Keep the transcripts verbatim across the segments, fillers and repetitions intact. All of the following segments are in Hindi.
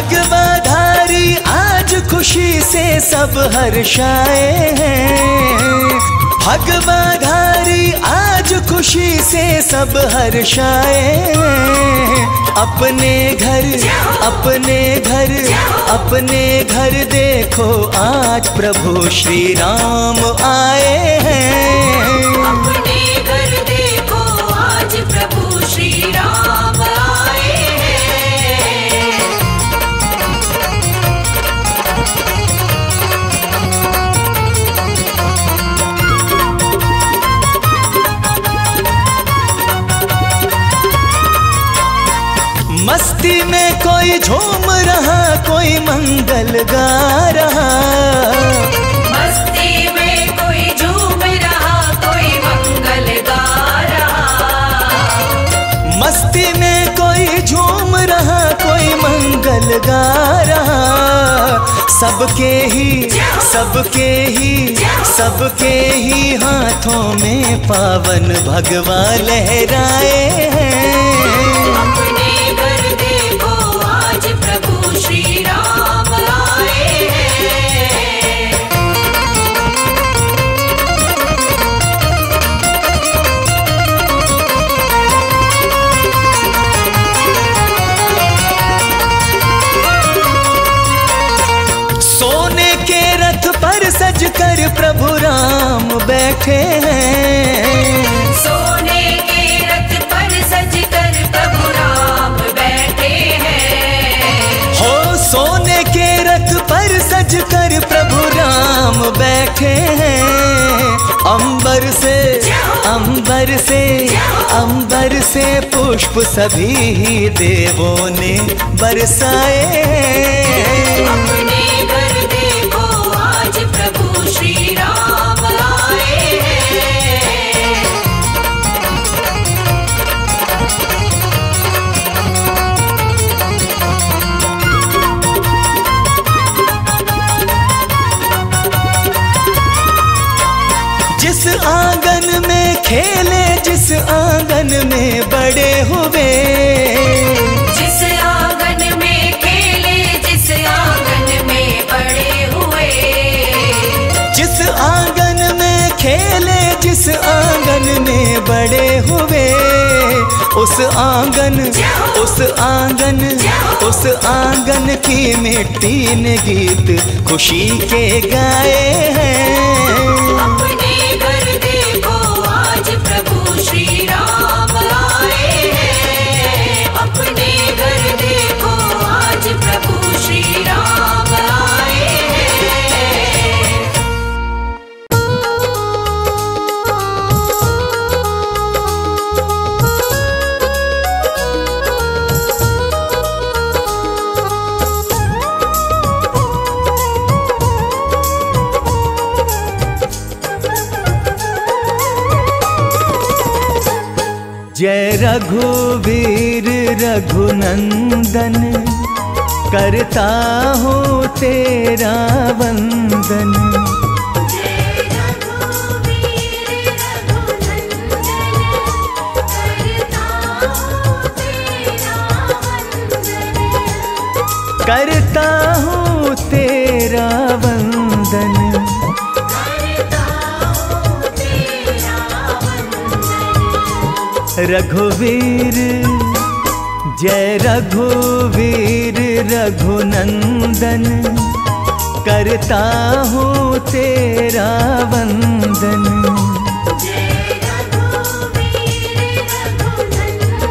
भगवाधारी आज खुशी से सब हर्षाए हैं। भगवाधारी आज खुशी से सब हर्षाए हैं। अपने घर अपने घर अपने घर देखो आज प्रभु श्री राम आए हैं। अपने घर देखो आज प्रभु श्री राम आए हैं। मस्ती में कोई झूम रहा, कोई मंगल गा रहा। मस्ती में कोई झूम रहा, कोई मंगल गा रहा। मस्ती में कोई झूम रहा, कोई मंगल गा रहा। सबके ही सबके ही सबके ही हाथों में पावन भगवा लहराए हैं। अपने घर देखो आज प्रभु श्री राम आए हैं। सोने के रथ पर सजकर प्रभु राम बैठे हैं। सोने के रथ पर सजकर प्रभु राम बैठे हैं। हो सोने के रथ पर सजकर प्रभु राम बैठे हैं। अंबर से अंबर से अंबर से पुष्प सभी ही देवों ने बरसाए हैं। अपने घर देखो आज प्रभु श्री राम आए हैं। जिस आंगन में खेले, जिस आंगन में बड़े हुए। जिस आंगन में खेले, जिस आंगन में बड़े हुए। जिस आंगन में खेले, जिस आंगन में बड़े हुए। उस आंगन उस आंगन उस आंगन की मिट्टी ने गीत खुशी के गाए हैं। अपने घर देखो आज प्रभु श्री राम आए हैं। अपने घर देखो आज प्रभु श्री राम आए हैं। जय रघुवीर रघुनंदन, करता हूँ तेरा वंदन। जय रघुवीर रघुनंदन, करता हूँ तेरा वंदन। करता हूँ तेरा वंदन। रघुवीर जय रघुवीर रघुनंदन, करता हूँ तेरा वंदन। जय रघुवीर रघुनंदन,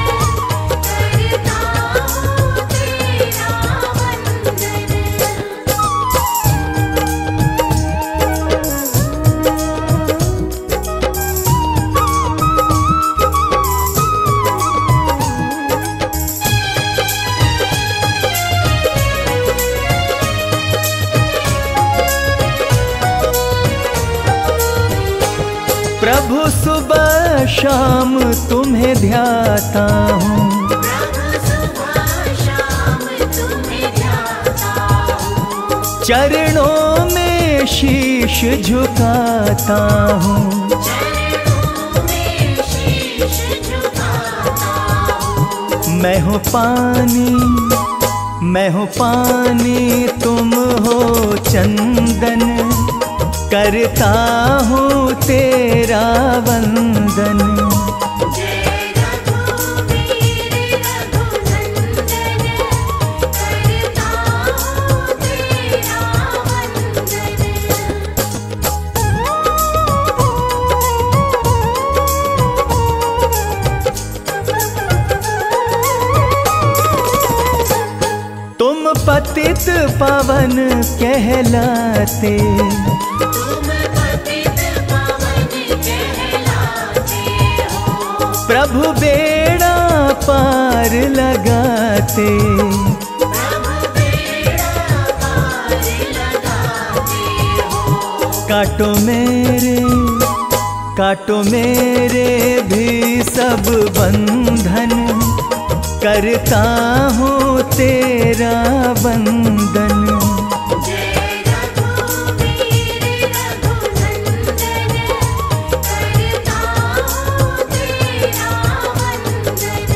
करता हूँ तेरा वंदन। प्रभु सुबह शाम तुम्हें ध्याता हूँ। प्रभु सुबह शाम तुम्हें ध्याता हूँ। चरणों में शीश झुकाता हूँ। चरणों में शीश झुकाता हूँ। मैं हूँ पानी मैं हूँ पानी तुम हो चंदन, करता हूँ तेरा वंदन। जय रघुवीर रघुनंदन, करता हूँ तेरा वंदन। तुम पतित पावन कहलाते, तुम पतित पावन कहलाते हो। प्रभु बेड़ा पार लगाते। प्रभु बेड़ा पार लगाते हो। काटो मेरे काटो मेरे भी सब बंधन, करता हूँ तेरा वंदन। जय रघुवीर रघुनंदन, करता हूँ तेरा वंदन।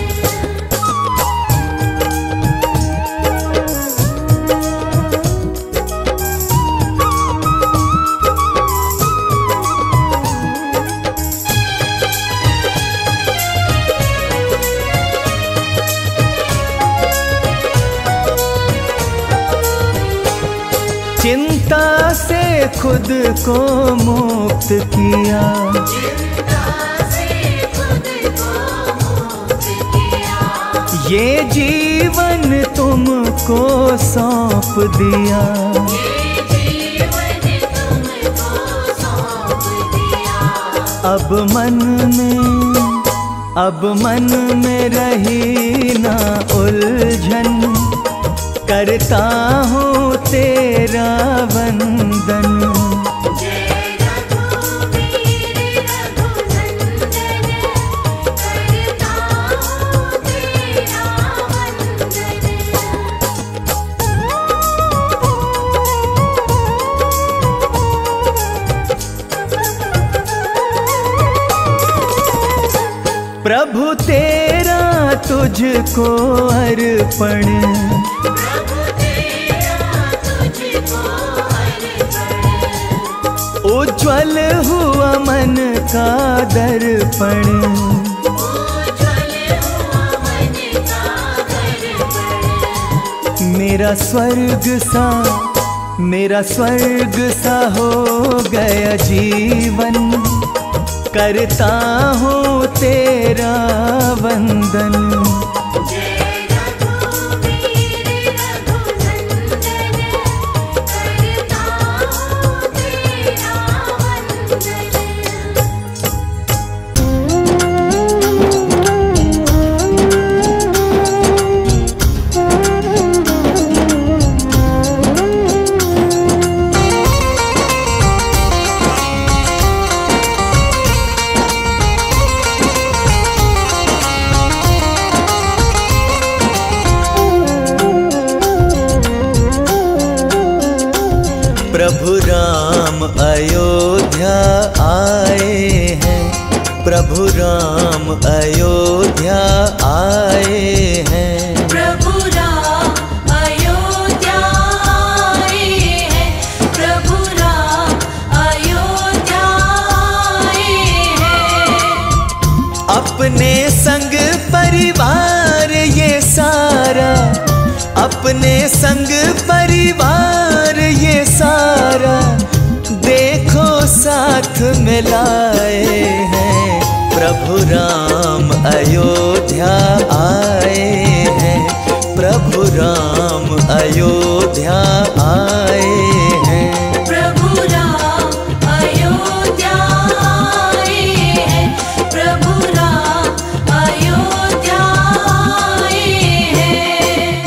चिंता से खुद को मुक्त किया, चिंता से खुद को मुक्त किया। ये जीवन तुमको सौंप दिया। ये जीवन तुमको सौंप दिया। अब मन में अब मन में रही ना उलझन, करता हूँ तेरा वंदन। जय रघुवीर रघुनंदन, करता हूँ तेरा वंदन। प्रभु तेरा तुझको अर्पण, प्रभु तेरा तुझको अर्पण। उज्ज्वल हुआ मन का दर्पण। उज्ज्वल हुआ मन का दर्पण। मेरा स्वर्ग सा मेरा स्वर्ग सा हो गया जीवन, करता हूँ तेरा वंदन। जय रघुवीर रघुनंदन, करता हूँ तेरा वंदन। प्रभु राम अयोध्या आए हैं, प्रभु राम अयोध्या आए हैं। प्रभु राम अयोध्या आए हैं। प्रभु राम अयोध्या आए हैं। अपने संग परिवार ये सारा, अपने संग परिवार ये सारा, देखो साथ में लाए हैं। प्रभु राम अयोध्या आए हैं, प्रभु राम अयोध्या आए हैं। प्रभु राम अयोध्या आए हैं। प्रभु राम अयोध्या आए हैं।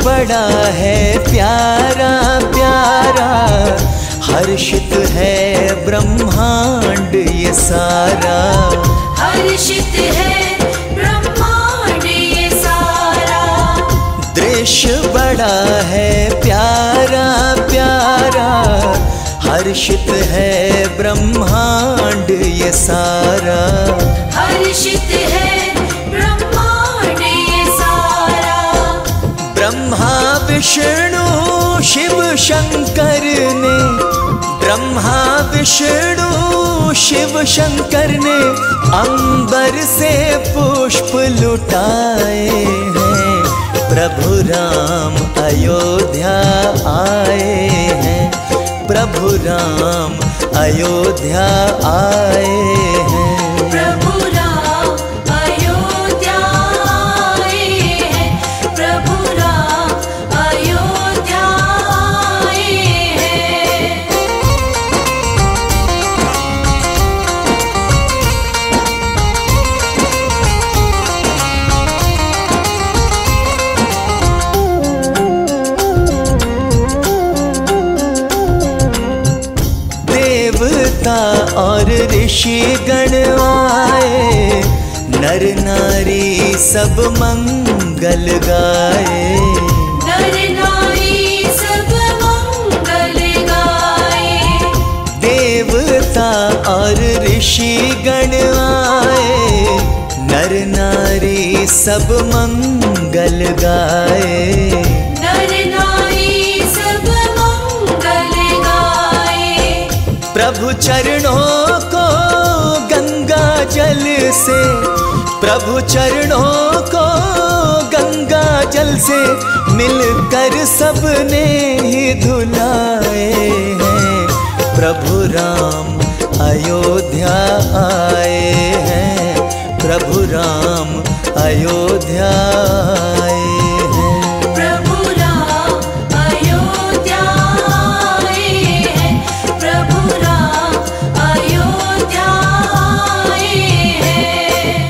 बड़ा है प्यारा प्यारा, हर्षित है ब्रह्मांड ये सारा। हर्षित है ब्रह्मांड ये सारा। दृश्य बड़ा है प्यारा प्यारा, हर्षित है ब्रह्मांड ये सारा। हर्षित है ब्रह्मांड ये सारा। ब्रह्मा विष्णु शिव शंकर ने, ब्रह्मा विष्णु शिव शंकर ने अंबर से पुष्प लुटाए हैं। प्रभु राम अयोध्या आए हैं, प्रभु राम अयोध्या आए हैं। प्रभु राम अयोध्या आए हैं। प्रभु राम अयोध्या आए हैं। देवता और ऋषि गण आए, नर नारी सब मंगल गाए। नर नारी सब मंगल गाए। देवता और ऋषि गण आए, नर नारी सब मंगल गाए। नर नारी सब मंगल गाए। प्रभु चरणों को गंगा जल से, प्रभु चरणों को गंगा जल से मिलकर सबने ही धुलाए हैं। प्रभु राम अयोध्या आए हैं, प्रभु राम अयोध्या आए हैं। प्रभु राम अयोध्या आए हैं। प्रभु राम अयोध्या आए हैं।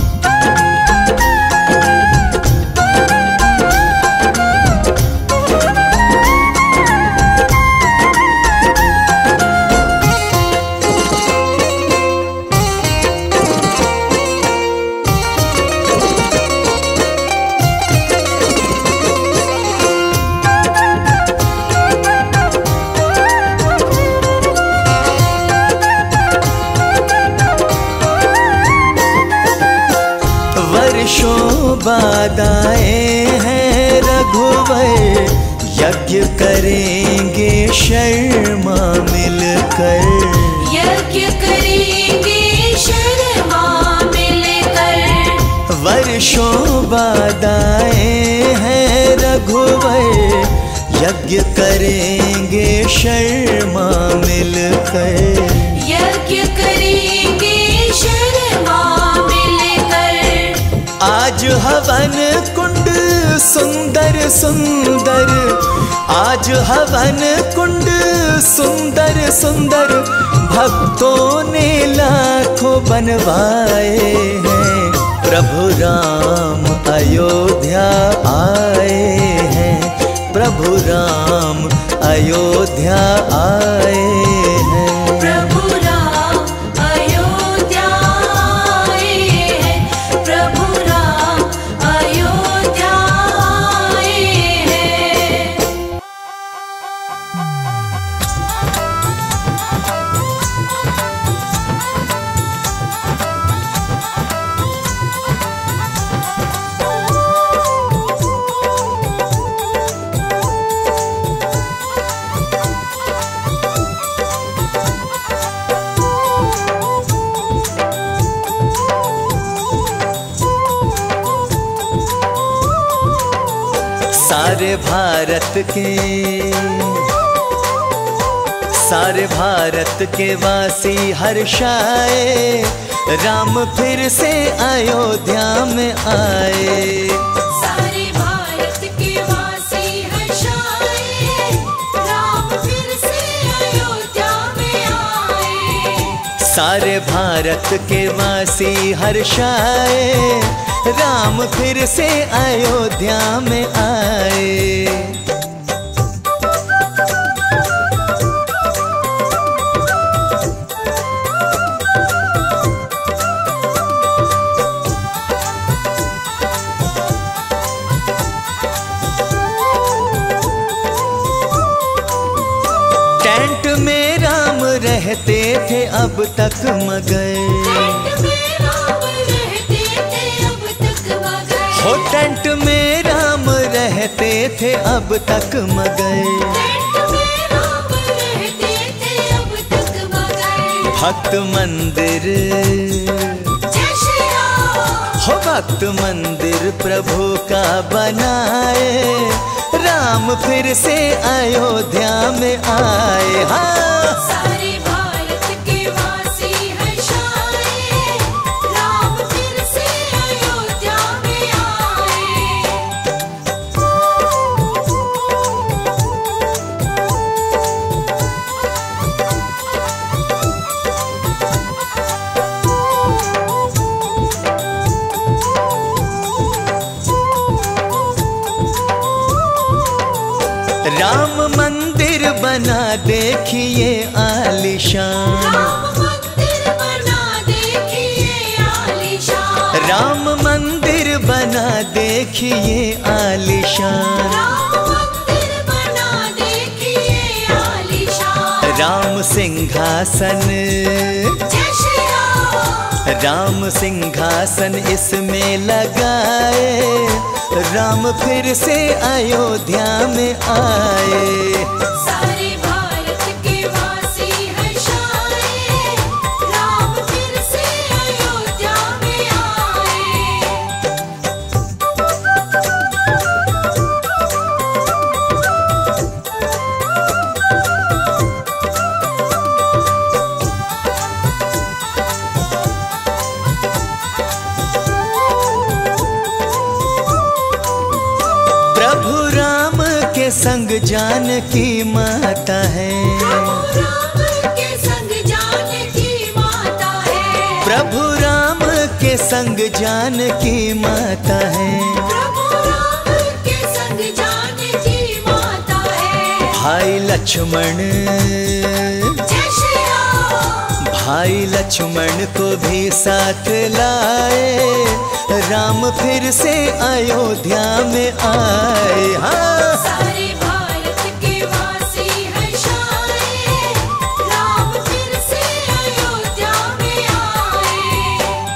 वर्षों बाद आए हैं रघुवर, यज्ञ करेंगे शर्मा मिलकर। यज्ञ करेंगे शर्मा मिलकर। वर्षों बाद आए हैं रघुवर, यज्ञ करेंगे शर्मा मिलकर। यज्ञ करेंगे शर्मा मिलकर। आज हवन कुंड सुंदर सुंदर, आज हवन कुंड सुंदर सुंदर, भक्तों ने लाखों बनवाए हैं। प्रभु राम अयोध्या आए हैं, प्रभु राम अयोध्या आए हैं। प्रभु राम अयोध्या आए हैं। प्रभु राम अयोध्या आए हैं। सारे भारत के, सारे भारत के वासी हर्षाए, राम फिर से अयोध्या में आए। सारे भारत के वासी हर्षाए, राम फिर से अयोध्या में आए। सारे भारत के वासी हर्षाए, राम फिर से अयोध्या में आए। टेंट में राम रहते थे अब तक मगन, हो टेंट में राम रहते थे अब तक मगन। भक्त मंदिर हो भक्त मंदिर प्रभु का बनाए, राम फिर से अयोध्या में आए। हाँ सारे भारत के वासी हर्षाए, राम फिर से अयोध्या में आए। राम मंदिर बना देखिए आलीशान, राम मंदिर बना देखिए आलीशान, राम मंदिर बना देखिए आलीशान। राम मंदिर बना देखिए आलीशान। राम सिंहासन जय श्री राम, राम सिंहासन इसमें लगाए, राम फिर से अयोध्या में आए। सारे भारत के वासी हर्षाए, राम फिर से अयोध्या में आए। प्रभु राम के संग जानकी माता है, प्रभु राम के संग जानकी माता है, प्रभु राम के संग जानकी माता है। प्रभु राम के संग जानकी माता है। भाई लक्ष्मण जय श्री राम, भाई लक्ष्मण को भी साथ लाए, राम फिर से अयोध्या में आए। हाँ सारे भारत के वासी हर्षाए, राम फिर से अयोध्या में आए।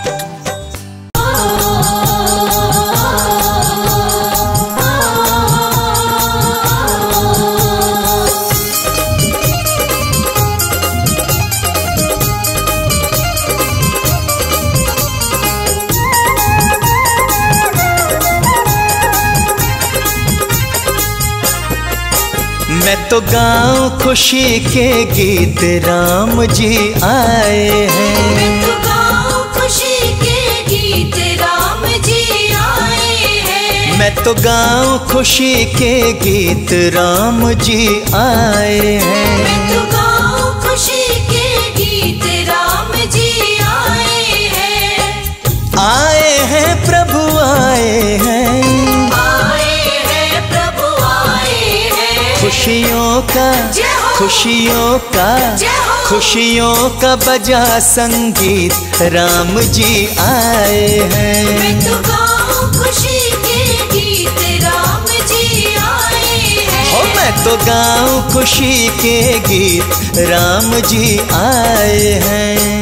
मैं तो गाऊं खुशी के गीत, राम जी आए हैं। मैं तो गाऊं खुशी के गीत, राम जी आए हैं। मैं तो गाऊं खुशी के गीत, राम जी आए हैं। मैं तो गाऊं खुशी के गीत, राम जी आए हैं। आए हैं प्रभु आए हैं, आए हैं प्रभु आए हैं। खुशियों का जय हो, खुशियों का जय हो, खुशियों का बजा संगीत, राम जी आए हैं। मैं तो गाऊं खुशी के गीत, राम जी आए हैं। हो मैं तो गाऊं खुशी के गीत, राम जी आए हैं।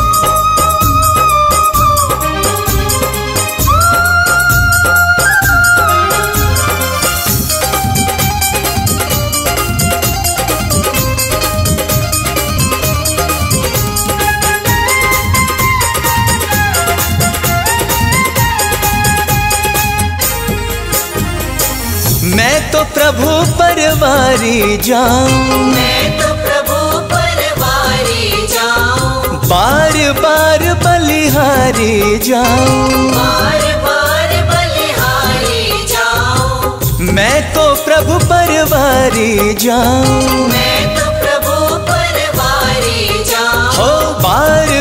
मैं तो प्रभु परवारी जाऊं, मैं तो प्रभु परवारी जाऊं, बार बार बलिहारी जाऊं। बार बार बलिहारी जाऊं। मैं तो प्रभु परवारी जाऊं, मैं तो प्रभु परवारी जाऊं। हो बार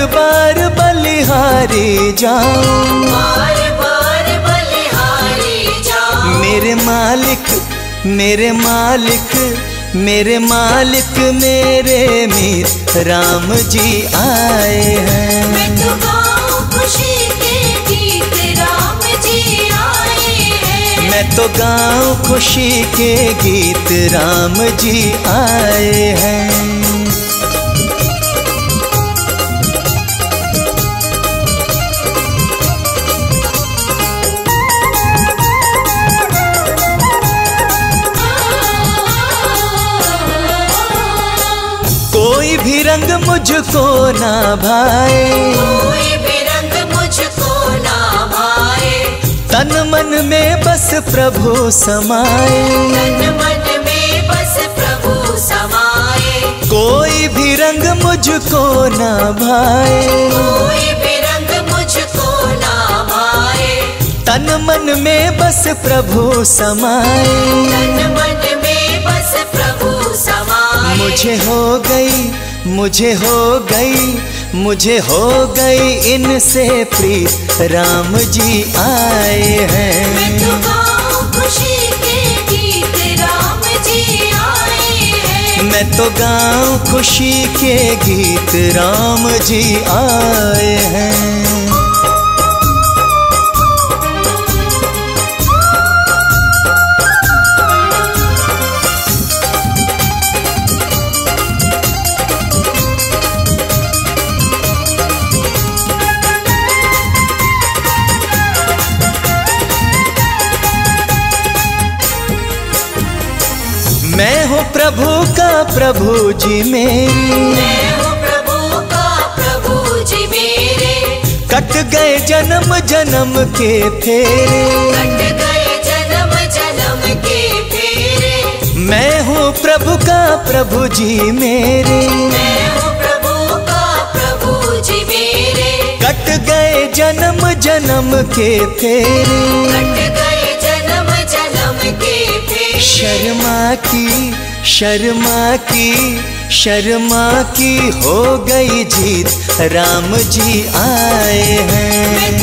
बलिहारी जाऊं, बार बार बलिहारी जाऊं। मेरे मालिक मेरे मालिक मेरे मालिक मेरे मीत राम जी आए हैं। मैं तो गाऊं खुशी के गीत राम जी आए हैं। मैं तो गाऊं खुशी के गीत राम जी आए हैं। कोई भी रंग मुझको ना भाए, कोई भी रंग मुझको ना भाए। तन मन में बस प्रभु समाए, तन मन में बस प्रभु समाए। कोई भी रंग मुझको ना भाए, कोई भी रंग मुझको ना भाए। तन मन में बस प्रभु समाए। तन मन में बस प्रभु समाए। मुझे हो गई मुझे हो गई मुझे हो गई इनसे प्रीत राम जी आए हैं। मैं तो गाऊं खुशी के गीत राम जी आए हैं। मैं तो गाऊं खुशी के गीत राम जी आए हैं। मैं हूँ प्रभु का प्रभु जी मेरे, मैं हूँ प्रभु का प्रभु जी मेरे। कट गए जन्म जन्म के फेरे, कट गए जन्म जन्म के फेरे। मैं हूँ प्रभु का प्रभु जी मेरे, मैं हूँ प्रभु का प्रभु जी मेरे। कट गए जन्म जन्म के फेरे। कट गए जन्म जन्म के फेरे। शर्मा की शर्मा की शर्मा की हो गई जीत राम जी आए हैं। मैं